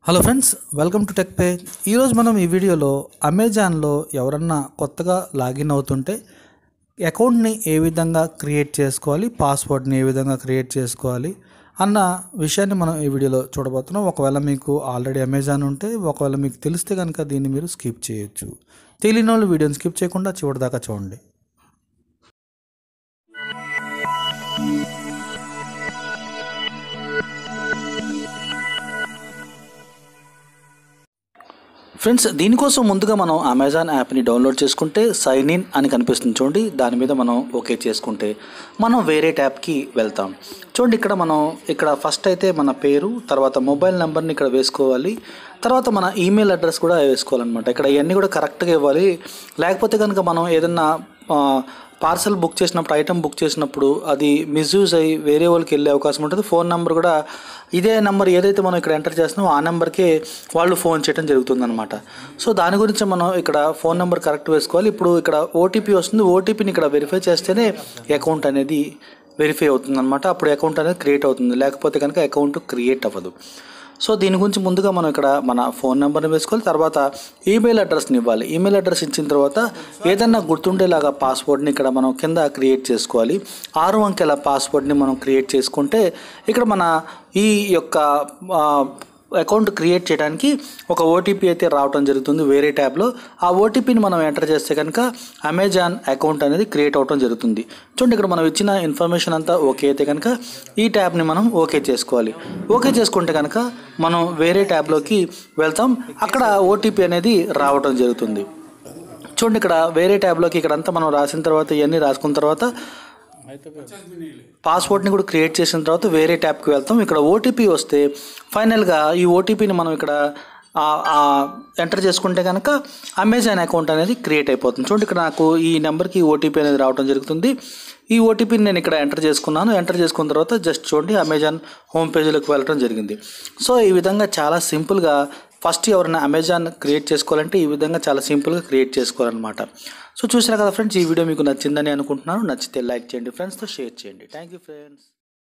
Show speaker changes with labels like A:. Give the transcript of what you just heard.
A: Hello friends, welcome to tech page. ఈరోజు మనం ఈ వీడియోలో అమెజాన్లో ఎవరన్నా కొత్తగా లాగిన్ అవుతుంటే అకౌంట్ని ఏ విధంగా క్రియేట్ చేసుకోవాలి, పాస్వర్డ్ని ఏ విధంగా క్రియేట్ చేసుకోవాలి అన్న విషయాన్ని మనం ఈ వీడియోలో చూడబోతున్నాం. ఒకవేళ మీకు ఆల్రెడీ అమెజాన్ ఉంటే, ఒకవేళ మీకు తెలిస్తే కనుక దీన్ని మీరు స్కిప్ చేయొచ్చు. తెలియని వాళ్ళు వీడియోని స్కిప్ చేయకుండా చివరిదాకా చూడండి. ఫ్రెండ్స్, దీనికోసం ముందుగా మనం అమెజాన్ యాప్ని డౌన్లోడ్ చేసుకుంటే సైన్ ఇన్ అని కనిపిస్తుంది చూడండి. దాని మీద మనం ఓకే చేసుకుంటే మనం వేరే ట్యాబ్కి వెళ్తాం. చూడండి, ఇక్కడ ఫస్ట్ అయితే మన పేరు, తర్వాత మొబైల్ నెంబర్ని ఇక్కడ వేసుకోవాలి, తర్వాత మన ఈమెయిల్ అడ్రస్ కూడా వేసుకోవాలన్నమాట. ఇక్కడ ఇవన్నీ కూడా కరెక్ట్గా ఇవ్వాలి. లేకపోతే కనుక మనం ఏదన్నా పార్సల్ బుక్ చేసినప్పుడు, ఐటమ్ బుక్ చేసినప్పుడు అది మిస్యూజ్ అయ్యి వేరే వాళ్ళకి వెళ్ళే అవకాశం ఉంటుంది. ఫోన్ నెంబర్ కూడా ఇదే నెంబర్ ఏదైతే మనం ఇక్కడ ఎంటర్ చేస్తున్నామో ఆ నెంబర్కే వాళ్ళు ఫోన్ చేయడం జరుగుతుందన్నమాట. సో దాని గురించి మనం ఇక్కడ ఫోన్ నెంబర్ కరెక్ట్ వేసుకోవాలి. ఇప్పుడు ఇక్కడ ఓటీపీ వస్తుంది. ఓటీపీని ఇక్కడ వెరిఫై చేస్తేనే అకౌంట్ అనేది వెరిఫై అవుతుందన్నమాట. అప్పుడు అకౌంట్ అనేది క్రియేట్ అవుతుంది, లేకపోతే కనుక అకౌంట్ క్రియేట్ అవ్వదు. సో దీని గురించి ముందుగా మనం ఇక్కడ మన ఫోన్ నెంబర్ని వేసుకోవాలి, తర్వాత ఈమెయిల్ అడ్రస్ని ఇవ్వాలి. ఈమెయిల్ అడ్రస్ ఇచ్చిన తర్వాత ఏదన్నా గుర్తుండేలాగా పాస్వర్డ్ని ఇక్కడ మనం కింద క్రియేట్ చేసుకోవాలి. 6 అంకెల పాస్వర్డ్ని మనం క్రియేట్ చేసుకుంటే ఇక్కడ మన ఈ యొక్క అకౌంట్ క్రియేట్ చేయడానికి ఒక ఓటీపీ అయితే రావడం జరుగుతుంది వేరే ట్యాబ్లో. ఆ ఓటీపీని మనం ఎంటర్ చేస్తే కనుక అమెజాన్ అకౌంట్ అనేది క్రియేట్ అవడం జరుగుతుంది. చూడండి, ఇక్కడ మనం ఇచ్చిన ఇన్ఫర్మేషన్ అంతా ఓకే అయితే కనుక ఈ ట్యాబ్ని మనం ఓకే చేసుకోవాలి. ఓకే చేసుకుంటే కనుక మనం వేరే ట్యాబ్లోకి వెళ్తాం. అక్కడ ఓటీపీ అనేది రావడం జరుగుతుంది. చూడండి, ఇక్కడ వేరే ట్యాబ్లోకి ఇక్కడంతా మనం రాసిన తర్వాత ఇవన్నీ రాసుకున్న తర్వాత పాస్వర్డ్ని కూడా క్రియేట్ చేసిన తర్వాత వేరే ట్యాబ్కి వెళ్తాం. ఇక్కడ ఓటీపీ వస్తే ఫైనల్గా ఈ ఓటీపీని మనం ఇక్కడ ఎంటర్ చేసుకుంటే కనుక అమెజాన్ అకౌంట్ అనేది క్రియేట్ అయిపోతుంది. చూడండి, ఇక్కడ నాకు ఈ నెంబర్కి ఓటీపీ అనేది రావడం జరుగుతుంది. ఈ ఓటీపీని నేను ఇక్కడ ఎంటర్ చేసుకున్నాను. ఎంటర్ చేసుకున్న తర్వాత జస్ట్ చూడండి అమెజాన్ హోమ్ పేజీలోకి వెళ్ళడం జరిగింది. సో ఈ విధంగా చాలా సింపుల్గా ఫస్ట్ ఎవరైనా అమెజాన్ క్రియేట్ చేసుకోవాలంటే ఈ విధంగా చాలా సింపుల్గా క్రియేట్ చేసుకోవాలన్నమాట. సో చూసారు కదా ఫ్రెండ్స్, ఈ వీడియో మీకు నచ్చిందని అనుకుంటున్నాను. నచ్చితే లైక్ చేయండి, ఫ్రెండ్స్తో షేర్ చేయండి. Thank you friends.